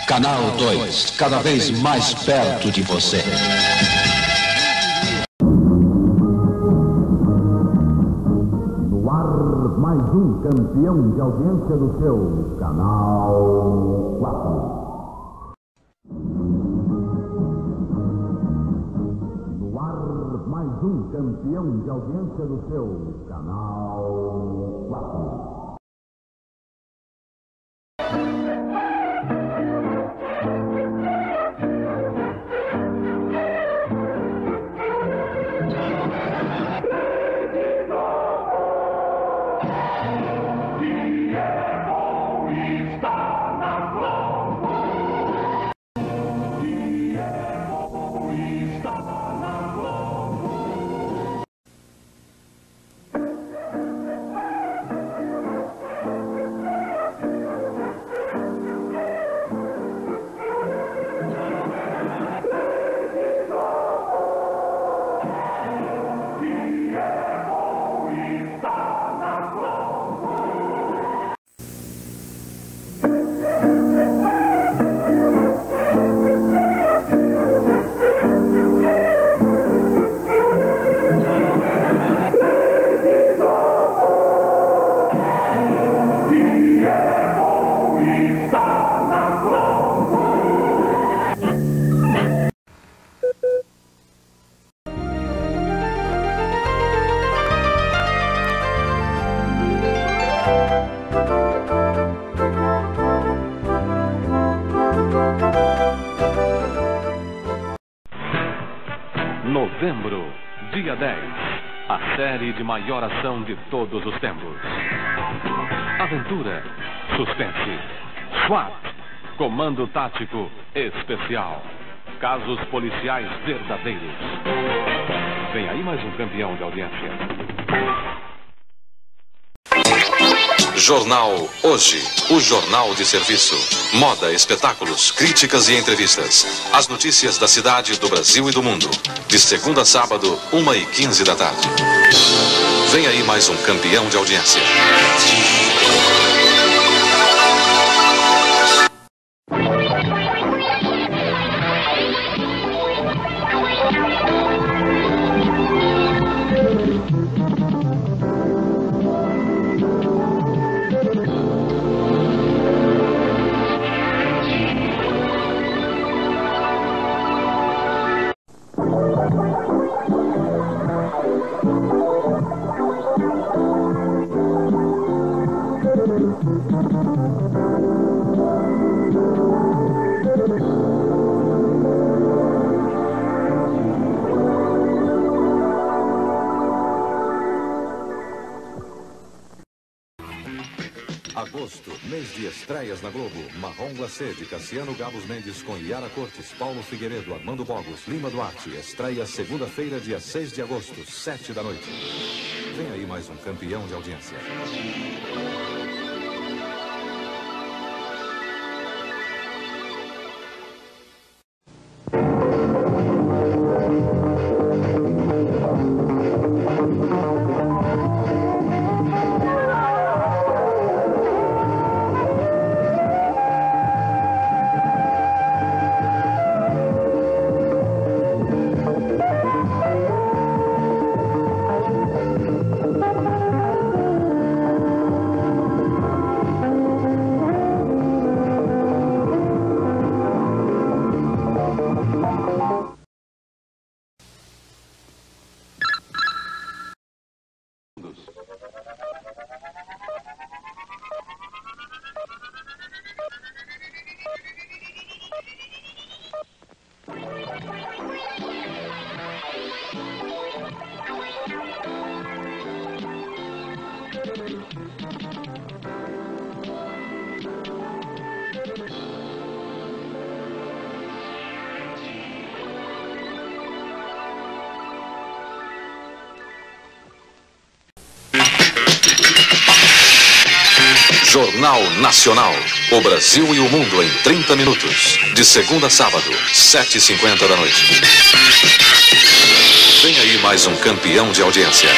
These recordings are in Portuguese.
Canal 2, cada vez mais perto de você. No ar, mais um campeão de audiência do seu Canal 4. No ar, mais um campeão de audiência do seu Canal 4. Novembro, dia 10, a série de maior ação de todos os tempos. Aventura, suspense, SWAT, comando tático especial, casos policiais verdadeiros. Vem aí mais um campeão de audiência. Jornal Hoje, o jornal de serviço. Moda, espetáculos, críticas e entrevistas. As notícias da cidade, do Brasil e do mundo. De segunda a sábado, 1h15 da tarde. Vem aí mais um campeão de audiência. Agosto, mês de estreias na Globo. Marrom Glacê, de Cassiano Gabos Mendes com Yara Cortes, Paulo Figueiredo, Armando Bogos, Lima Duarte. Estreia segunda-feira, dia 6 de agosto, 7 da noite. Vem aí mais um campeão de audiência. Jornal Nacional. O Brasil e o mundo em 30 minutos. De segunda a sábado, 7h50 da noite. Vem aí mais um campeão de audiência.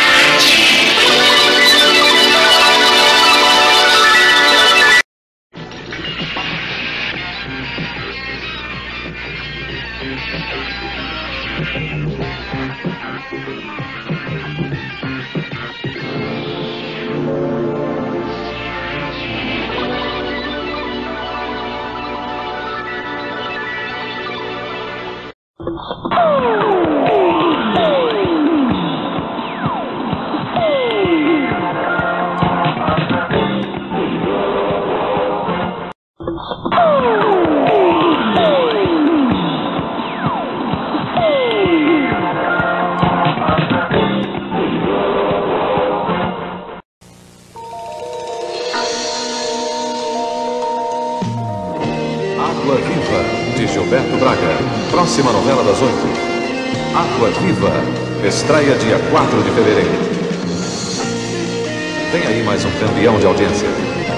Água Viva. Estreia dia 4 de fevereiro. Vem aí mais um campeão de audiência.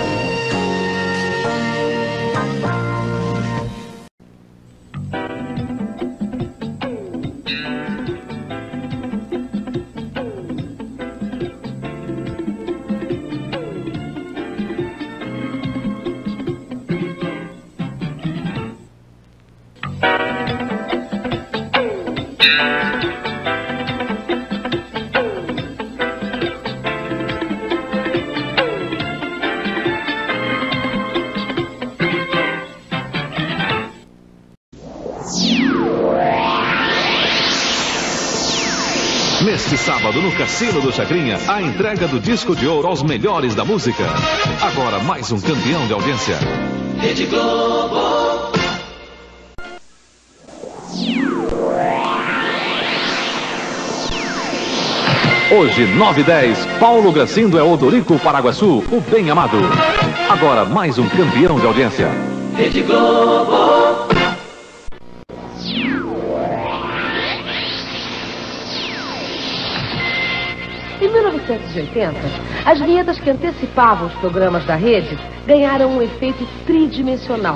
Neste sábado, no Cassino do Chacrinha, a entrega do disco de ouro aos melhores da música. Agora, mais um campeão de audiência. Rede Globo. Hoje, 9h10, Paulo Gracindo é Odorico Paraguaçu, o bem amado. Agora, mais um campeão de audiência. Rede Globo. Em 1980, as vinhetas que antecipavam os programas da rede ganharam um efeito tridimensional.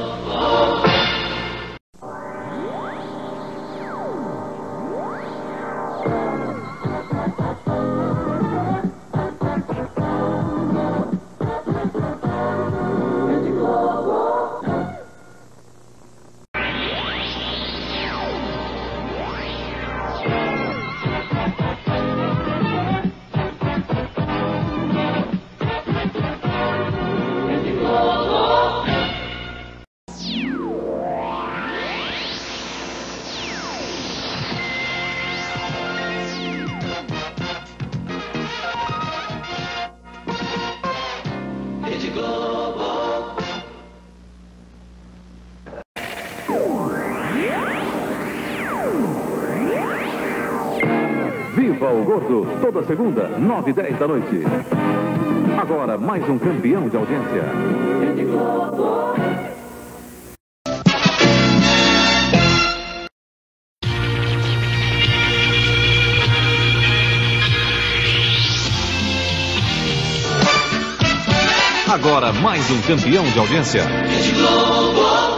Viva o Gordo, toda segunda, 9h10 da noite. Agora, mais um campeão de audiência. Rede Globo. Agora, mais um campeão de audiência. Rede Globo.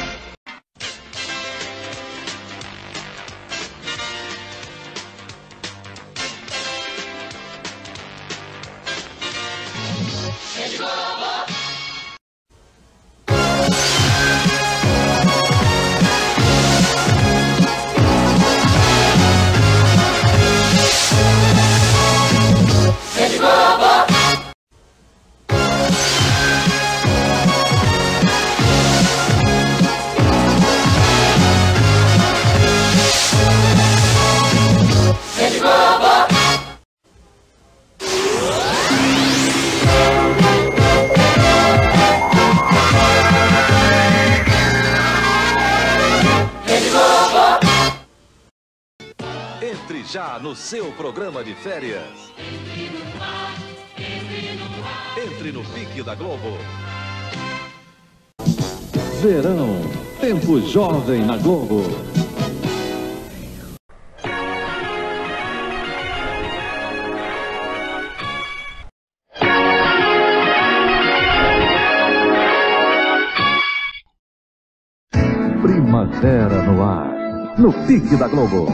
Entre já no seu programa de férias. Entre no pique da Globo. Verão, tempo jovem na Globo. Primavera no ar, no pique da Globo.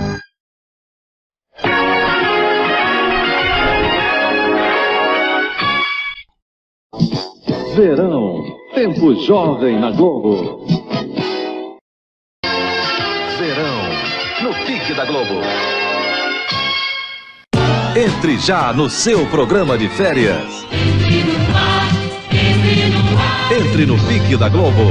Verão, tempo jovem na Globo. Verão, no pique da Globo. Entre já no seu programa de férias. Entre no pique da Globo.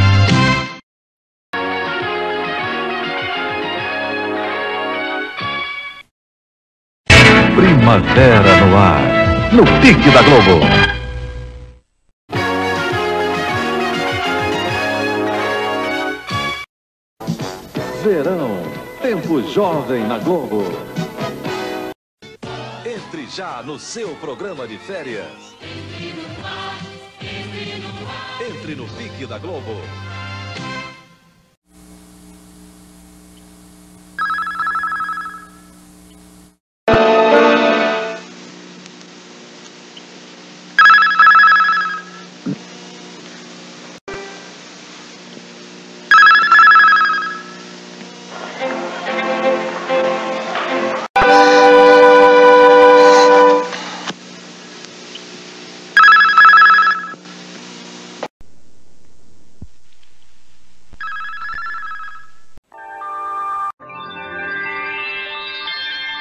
Primavera no ar, no pique da Globo. Verão, tempo jovem na Globo. Entre já no seu programa de férias. Entre no pique da Globo. 9h10, 9h10. 9h10 da noite.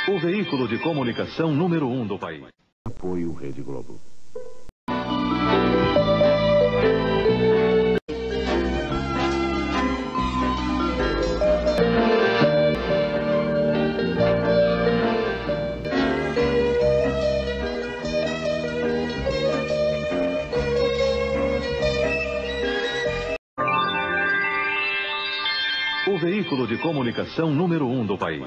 O veículo de comunicação número 1 do país. Apoio Rede Globo. O veículo de comunicação número 1 do país.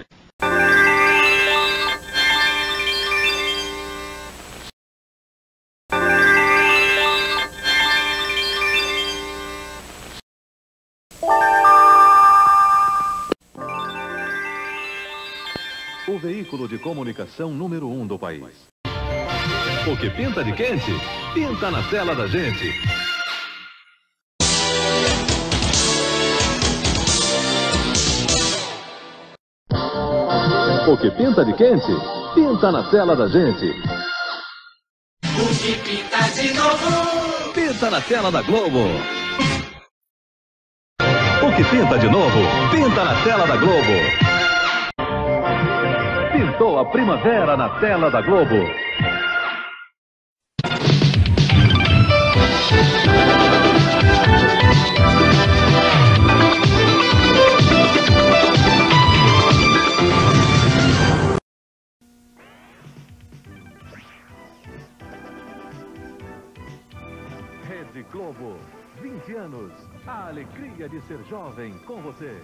O veículo de comunicação número 1 do país. O que pinta de quente, pinta na tela da gente. O que pinta de quente, pinta na tela da gente. O que pinta de novo? Pinta na tela da Globo. O que pinta de novo, pinta na tela da Globo. Pintou a primavera na tela da Globo. Rede Globo, 20 anos, a alegria de ser jovem com você.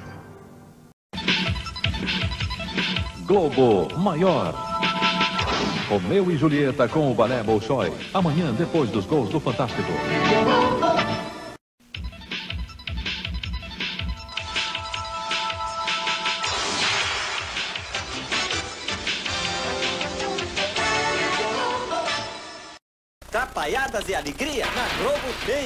Globo Maior. Romeu e Julieta com o balé Bolshoi. Amanhã, depois dos gols do Fantástico. Trapalhadas e alegria na Globo tem.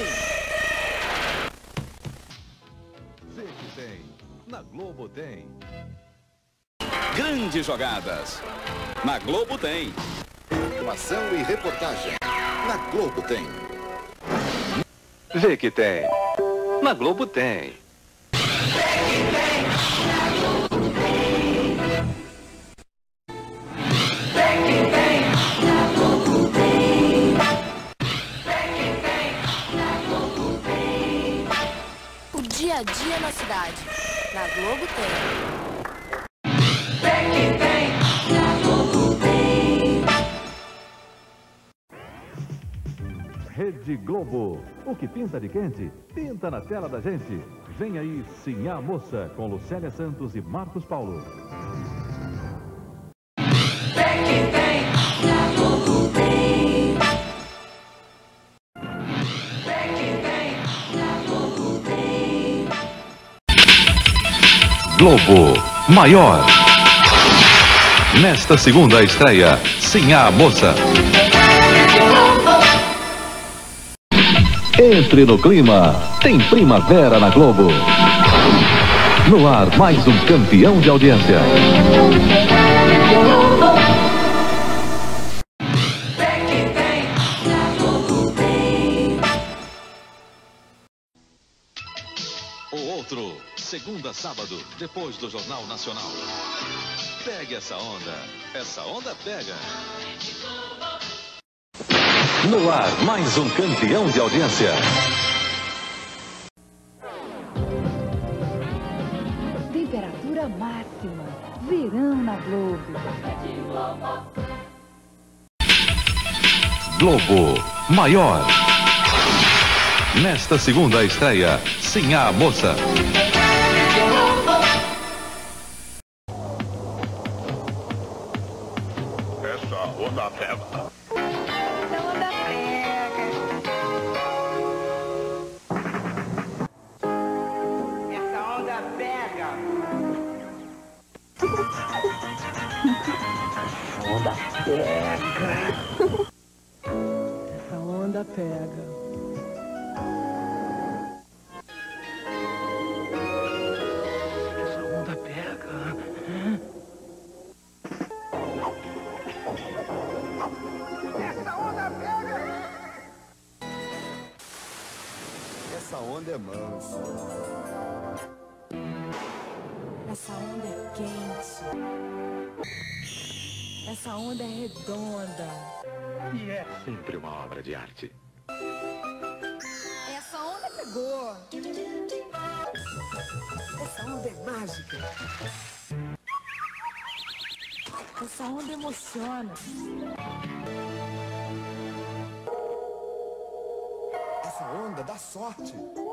Sempre tem. Na Globo tem. Grandes jogadas. Na Globo tem. Ação e reportagem. Na Globo tem. Vê que tem. Na Globo tem. O dia a dia na cidade. Na Globo tem. Rede Globo. O que pinta de quente, pinta na tela da gente. Vem aí, Sim a Moça, com Lucélia Santos e Marcos Paulo. Globo Maior. Nesta segunda estreia, Sim a Moça. Entre no clima, tem primavera na Globo. No ar, mais um campeão de audiência. O outro, segunda a sábado, depois do Jornal Nacional. Pegue essa onda pega. No ar, mais um campeão de audiência. Temperatura máxima. Verão na Globo. Globo Maior. Nesta segunda estreia, Sim a Moça. Essa onda pega. Essa onda pega. Essa onda pega. Essa onda pega. Essa onda é mansa. Essa onda é quente. Essa onda é redonda. E é sempre uma obra de arte. Essa onda pegou. Essa onda é mágica. Essa onda emociona. Essa onda dá sorte.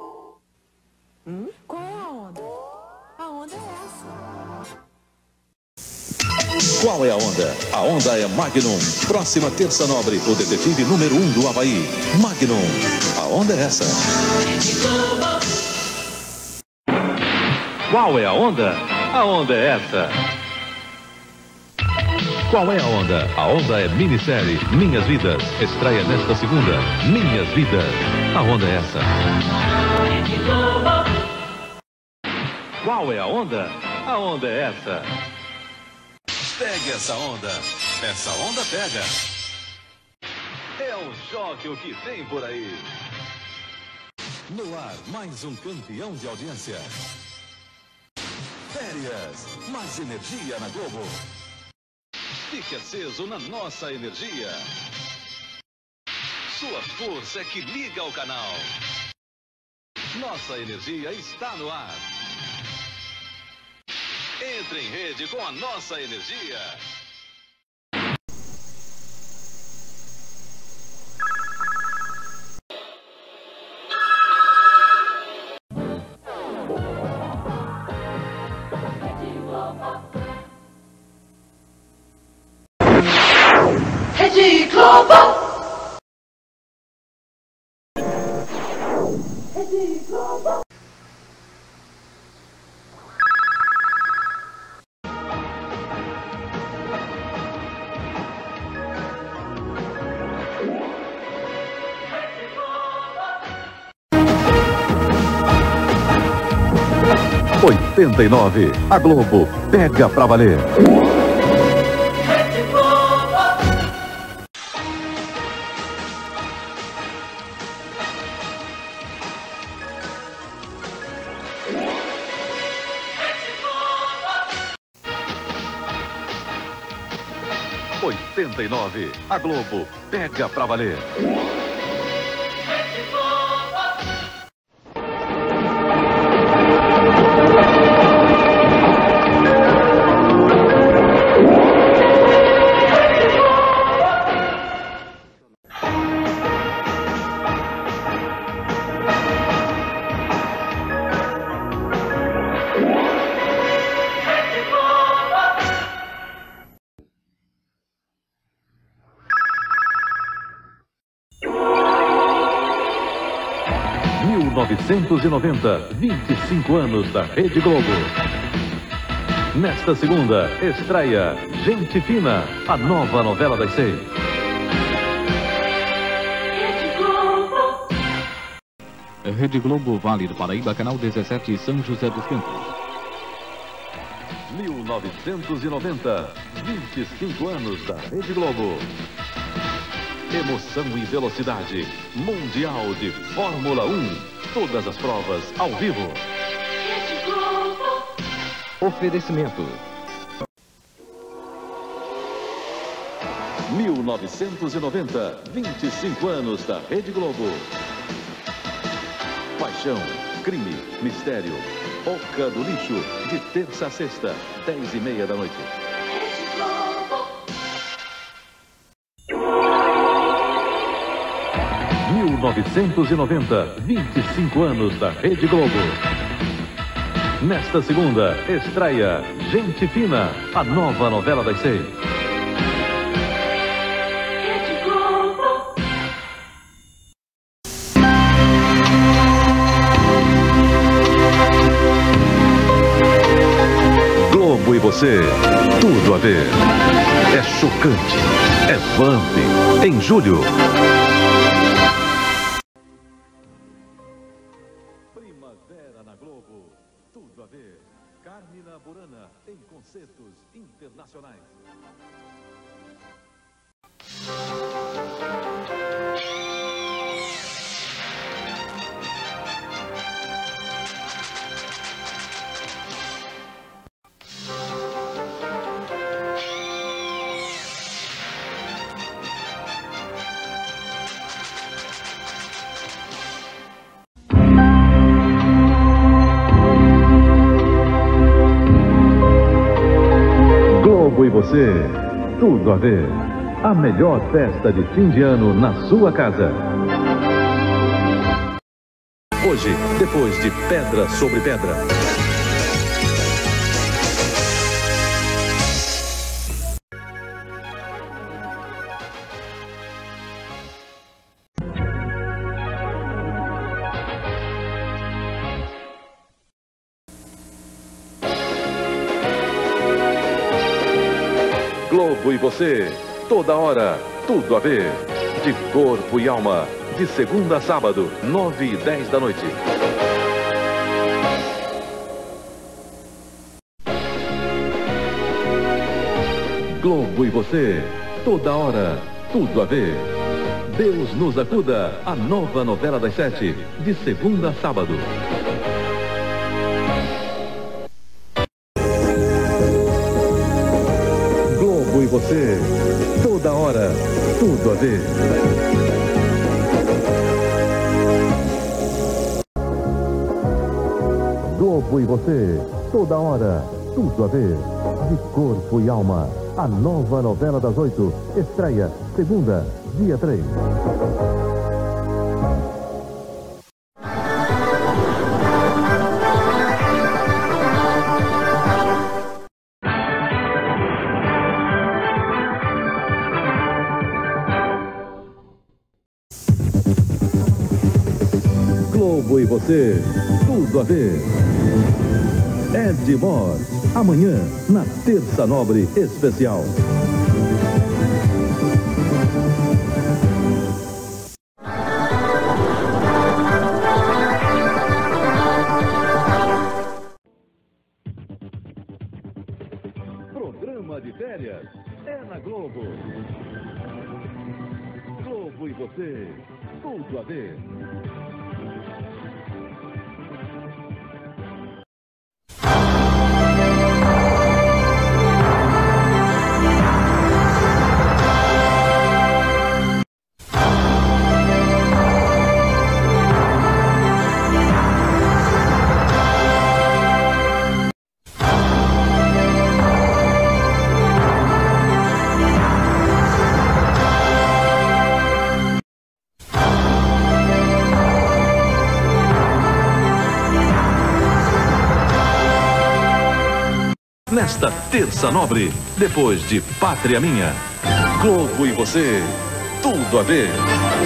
Qual é a onda? A onda é essa. Qual é a onda? A onda é Magnum. Próxima terça nobre, o detetive número 1 do Havaí. Magnum. A onda é essa. Qual é a onda? A onda é essa. Qual é a onda? A onda é minissérie Minhas Vidas. Estreia nesta segunda. Minhas Vidas. A onda é essa. Qual é a onda? A onda é essa. Pegue essa onda. Essa onda pega. É um choque o que tem por aí. No ar, mais um campeão de audiência. Férias. Mais energia na Globo. Fique aceso na nossa energia. Sua força é que liga o canal. Nossa energia está no ar. Entre em rede com a nossa energia. Rede Globo. Rede Globo. A Globo pega pra valer. A Globo pega pra valer. (1990) 25 anos da Rede Globo. Nesta segunda, estreia Gente Fina, a nova novela das 6. Rede Globo, Vale do Paraíba, canal 17, São José dos Campos. 1990, 25 anos da Rede Globo. Emoção e velocidade. Mundial de Fórmula 1. Todas as provas ao vivo. Oferecimento. 1990, 25 anos da Rede Globo. Paixão, crime, mistério. Oca do Lixo, de terça a sexta, 10h30 da noite. 1990, 25 anos da Rede Globo. Nesta segunda, estreia Gente Fina, a nova novela das 6. Globo e você, tudo a ver. É chocante, é Vamp, em julho. Primavera na Globo, tudo a ver. Carmina Burana, em concertos internacionais. Globo e você, tudo a ver. A melhor festa de fim de ano na sua casa. Hoje, depois de Pedra sobre Pedra. Globo e você, toda hora, tudo a ver. De corpo e alma, de segunda a sábado, 9h10 da noite. Globo e você, toda hora, tudo a ver. Deus nos acuda, a nova novela das 7, de segunda a sábado. Globo e você, toda hora, tudo a ver. Globo e você, toda hora, tudo a ver. De corpo e alma, a nova novela das 8, estreia segunda, dia 3. Globo e você, tudo a ver. Ed Mor, amanhã, na Terça Nobre Especial. Programa de férias é na Globo. Globo e você, tudo a ver. Nesta Terça Nobre, depois de Pátria Minha. Globo e você, tudo a ver.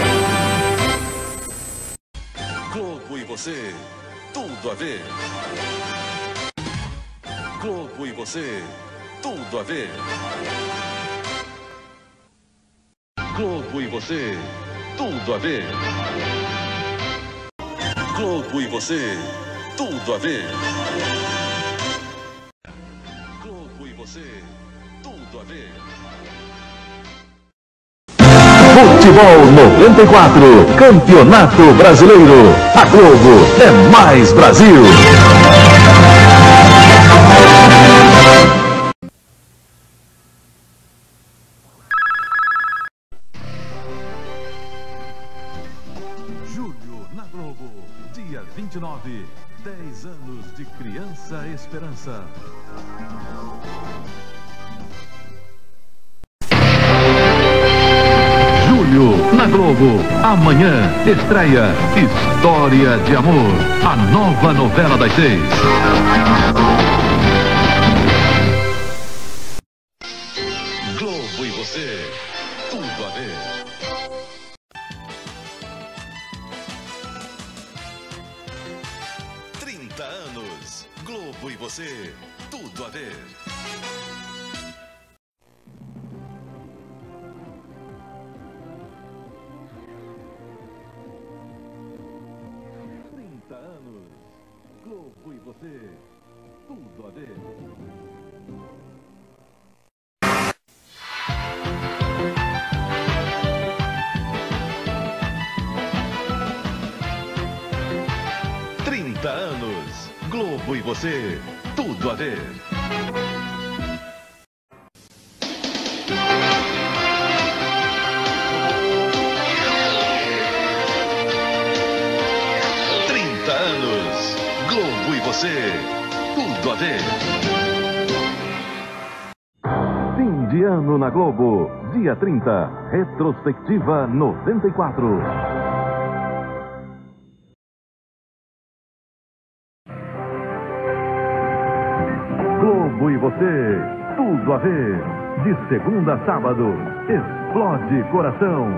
Globo e você, tudo a ver. Globo e você, tudo a ver. Globo e você, tudo a ver. Globo e você, tudo a ver. Tudo a ver. Futebol 94, Campeonato Brasileiro. A Globo é mais Brasil. Julho na Globo, dia 29, 10 anos de Criança Esperança. Na Globo, amanhã, estreia História de Amor, a nova novela das 6. Globo e você, tudo a ver. Anos, Globo e você, tudo a ver. Globo e você, tudo a ver. Anos, Globo e você, tudo a ver. Você, tudo a ver. Fim de ano na Globo, dia 30, retrospectiva 94. Globo e você, tudo a ver. De segunda a sábado, explode coração.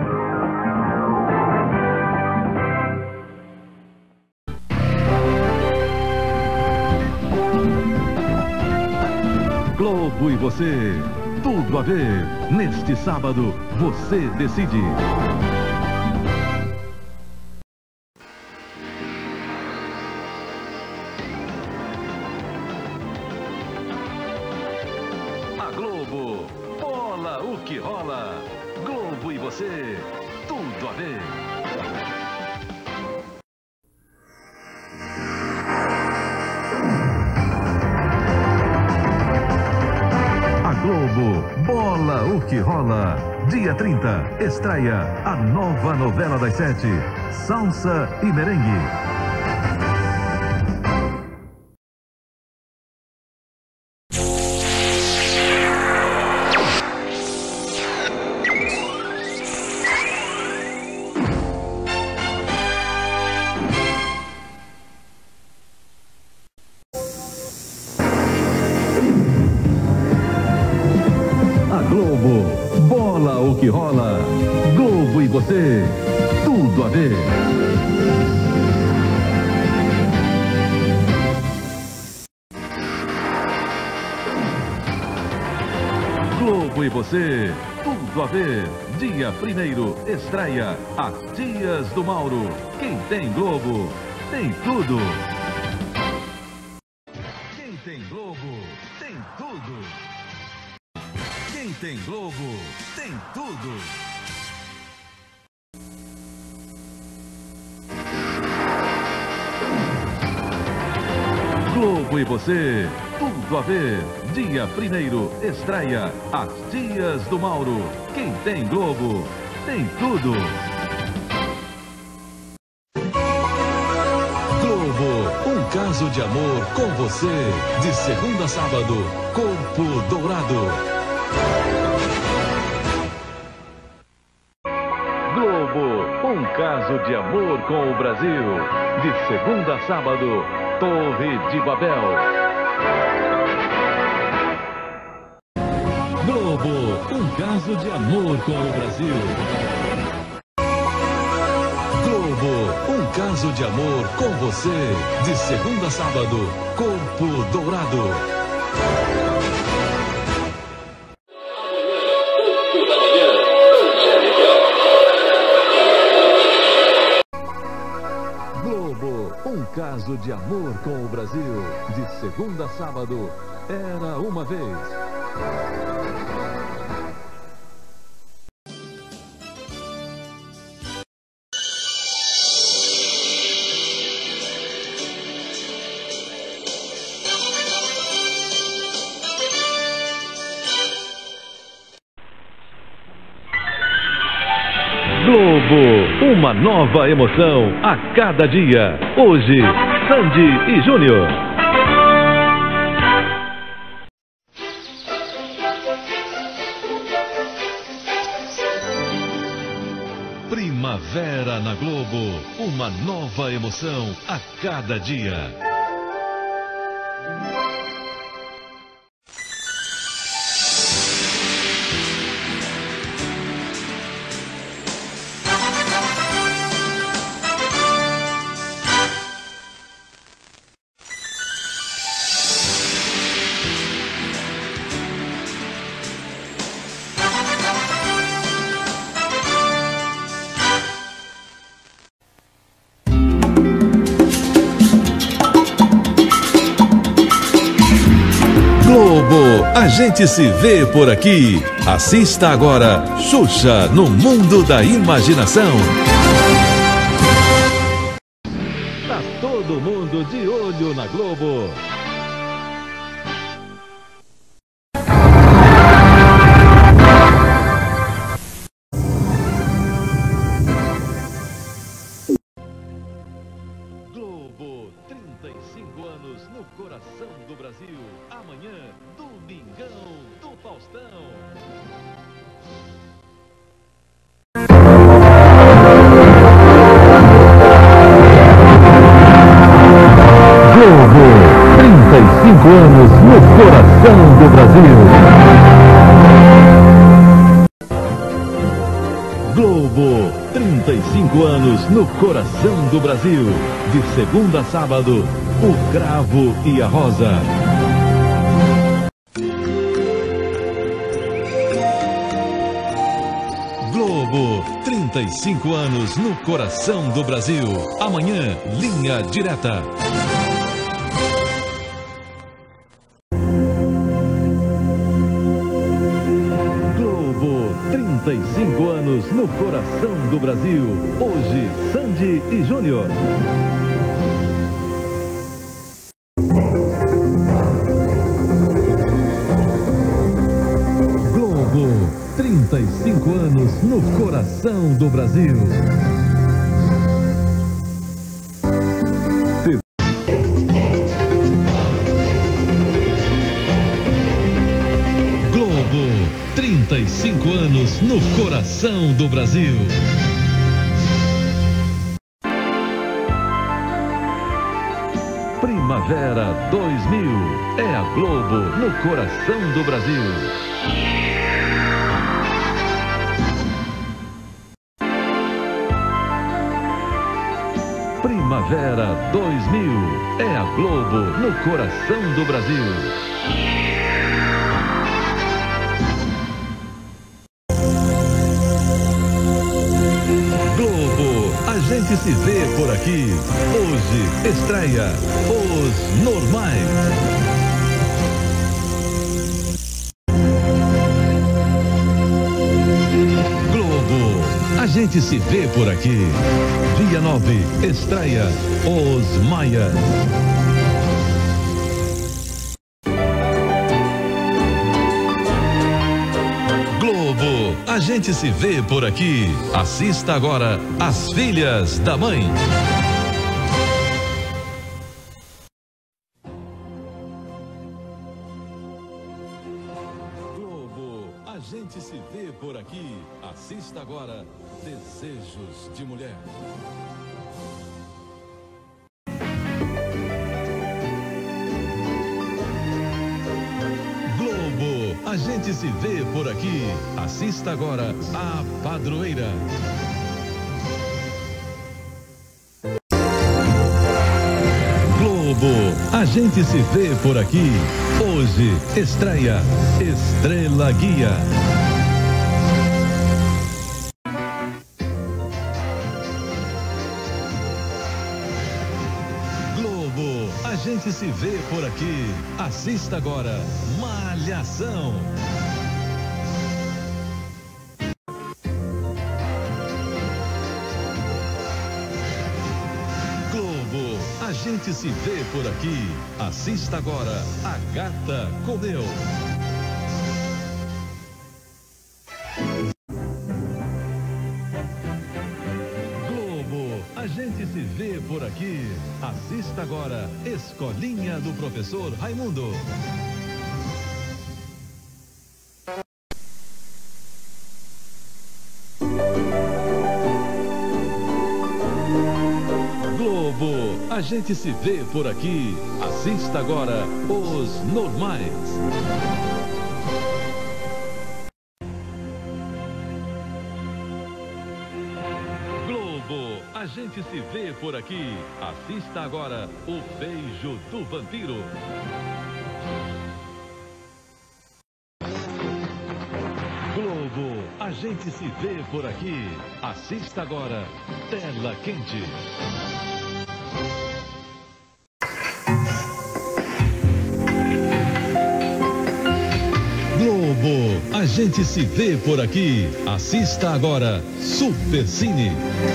Globo e você, tudo a ver. Neste sábado, você decide. A Globo, bola o que rola. Globo e você, tudo a ver. Globo, bola o que rola. Dia 30, estreia a nova novela das 7, Salsa e Merengue. Globo, bola o que rola. Globo e você, tudo a ver. Globo e você, tudo a ver. Dia 1º, estreia As Tias do Mauro. Quem tem Globo, tem tudo. Quem tem Globo, tem tudo. Quem tem Globo, tem tudo. Globo e você, tudo a ver. Dia 1º, estreia As Tias do Mauro. Quem tem Globo, tem tudo. Globo, um caso de amor com você. De segunda a sábado, Corpo Dourado. Globo, um caso de amor com o Brasil. De segunda a sábado, Torre de Babel. Globo, um caso de amor com o Brasil. Globo, um caso de amor com você. De segunda a sábado, Corpo Dourado. Um caso de amor com o Brasil. De segunda a sábado, Era uma Vez. Globo, uma nova emoção a cada dia. Hoje, Sandy e Júnior. Primavera na Globo, uma nova emoção a cada dia. Globo, a gente se vê por aqui. Assista agora Xuxa no Mundo da Imaginação. Tá todo mundo de olho na Globo. Globo, 35 anos no coração do Brasil. Amanhã, Domingão do Faustão. Faustão. Globo, 35 anos no coração do Brasil. Globo, 35 anos no coração do Brasil. De segunda a sábado, o cravo e a rosa. Globo, 35 anos no coração do Brasil. Amanhã, linha direta. Globo, 35 anos no coração do Brasil. Hoje, Sandy e Júnior. Globo, 35 anos no coração do Brasil. Globo, 35 anos no coração do Brasil. Primavera 2000 é a Globo no coração do Brasil. Primavera 2000 é a Globo no coração do Brasil. Globo, a gente se vê por aqui. Hoje estreia Os Normais. A gente se vê por aqui. Dia 9, estreia Os Maias. Globo, a gente se vê por aqui. Assista agora As Filhas da Mãe. A gente se vê por aqui. Assista agora Desejos de Mulher. Globo, a gente se vê por aqui. Assista agora A Padroeira. Globo, a gente se vê por aqui. Hoje estreia Estrela Guia. Globo, a gente se vê por aqui. Assista agora Malhação. Globo, a gente se vê por aqui. Assista agora A Gata Comeu. Globo, a gente se vê por aqui. Assista agora Escolinha do Professor Raimundo. Globo, a gente se vê por aqui. Assista agora Os Normais. Globo, a gente se vê por aqui. Assista agora O Beijo do Vampiro. Globo, a gente se vê por aqui. Assista agora Tela Quente. Globo, a gente se vê por aqui. Assista agora Super Cine.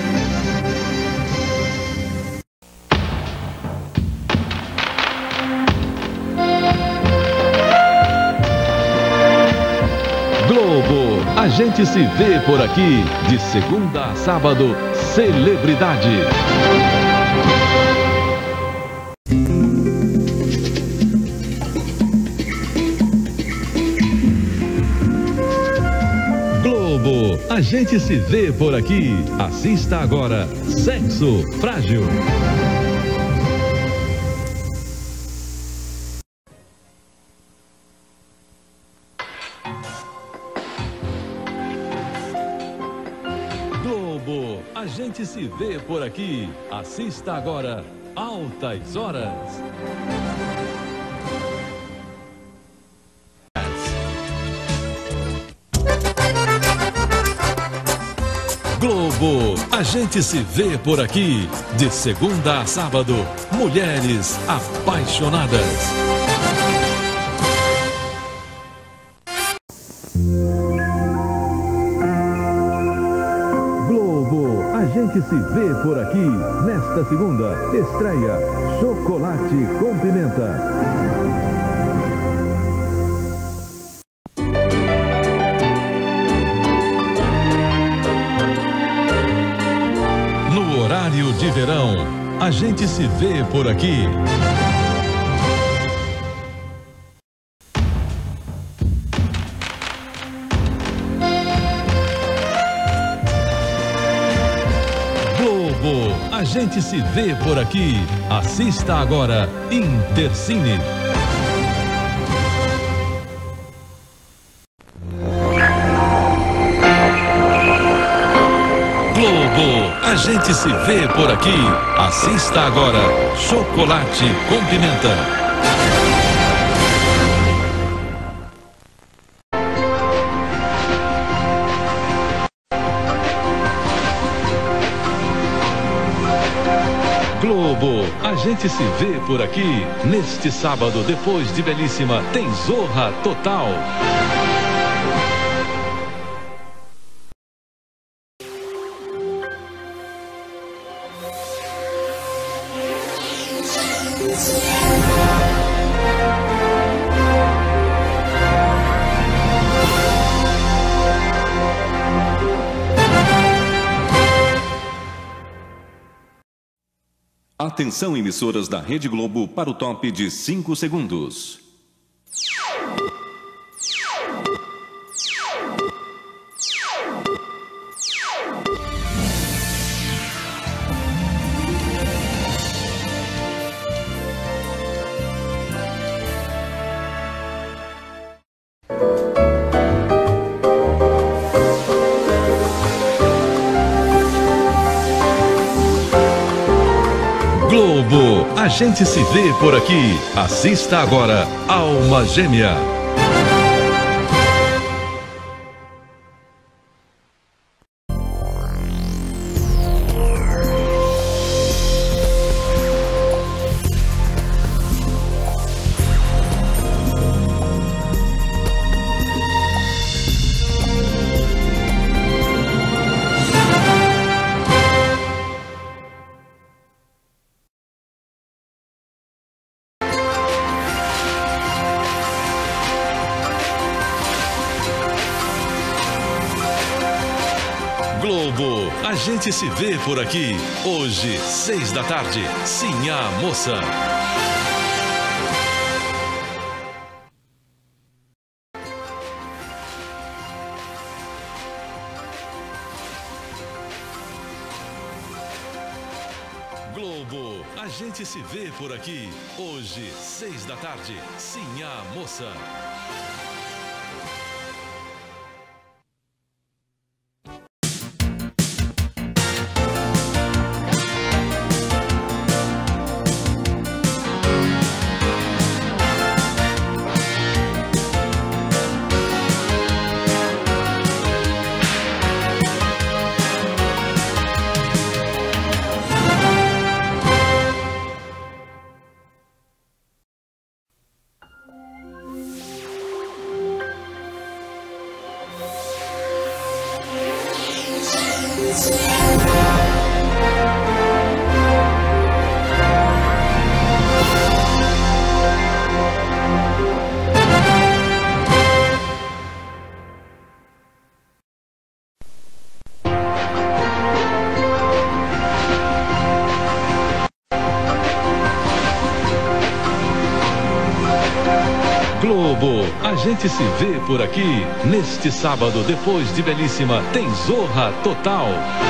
Globo, a gente se vê por aqui. De segunda a sábado, Celebridade. Globo, a gente se vê por aqui. Assista agora, Sexo Frágil. Globo, a gente se vê por aqui. Assista agora, Altas Horas. Globo, a gente se vê por aqui. De segunda a sábado, Mulheres Apaixonadas. Globo, a gente se vê por aqui. Nesta segunda, estreia Chocolate com Pimenta. Horário de verão, a gente se vê por aqui. Globo, a gente se vê por aqui. Assista agora, Intercine. Globo, a gente se vê por aqui. Assista agora, Chocolate com Pimenta. Globo, a gente se vê por aqui. Neste sábado, depois de Belíssima, tem Zorra Total. Atenção, emissoras da Rede Globo, para o top de 5 segundos. Globo, a gente se vê por aqui. Assista agora, Alma Gêmea. Globo, a gente se vê por aqui. Hoje, 6 da tarde, Sim a Moça. Globo, a gente se vê por aqui. Hoje, 6 da tarde, Sim a Moça. Globo, a A gente se vê por aqui. Neste sábado, depois de Belíssima, tem Zorra Total.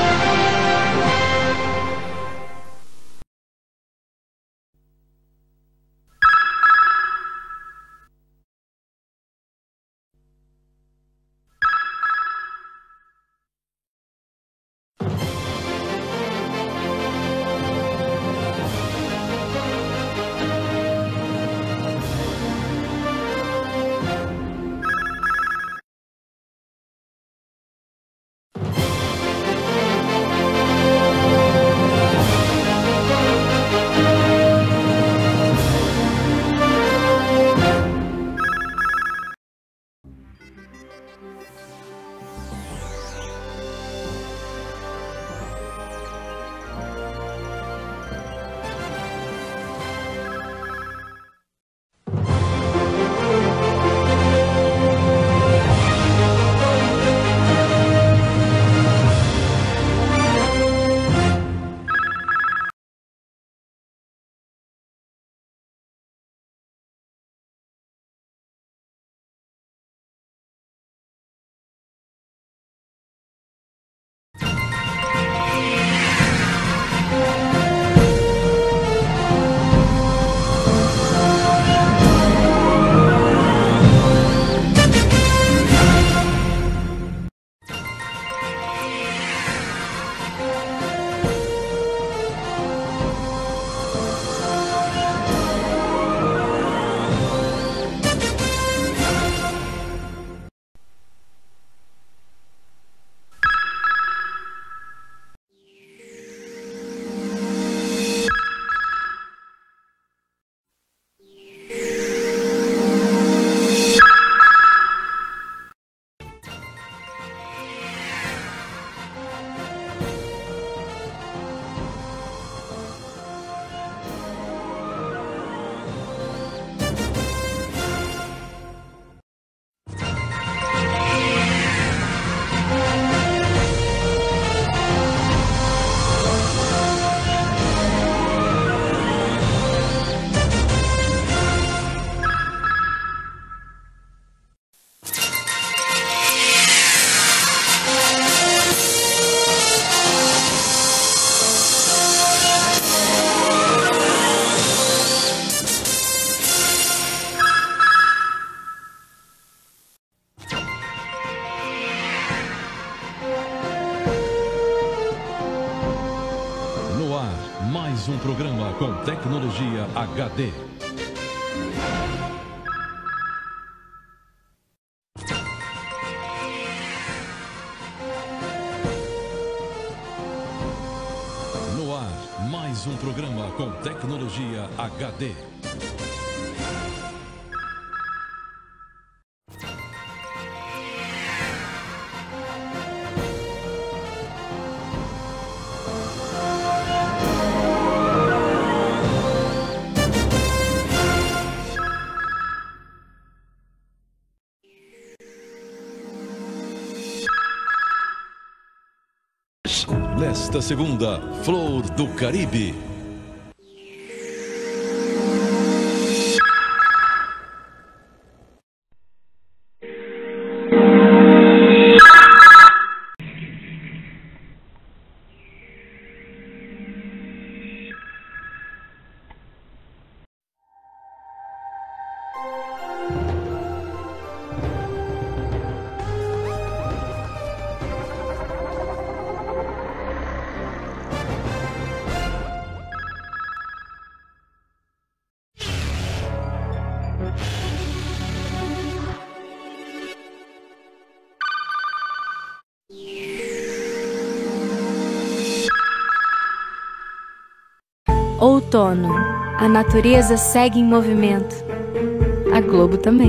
Mais um programa com tecnologia HD. No ar, mais um programa com tecnologia HD. Nesta segunda, Flor do Caribe. Outono. A natureza segue em movimento. A Globo também.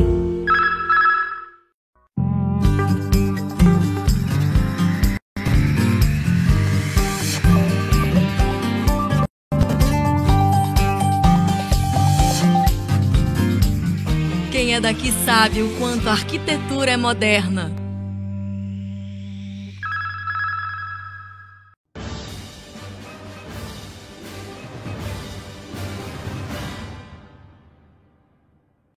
Quem é daqui sabe o quanto a arquitetura é moderna.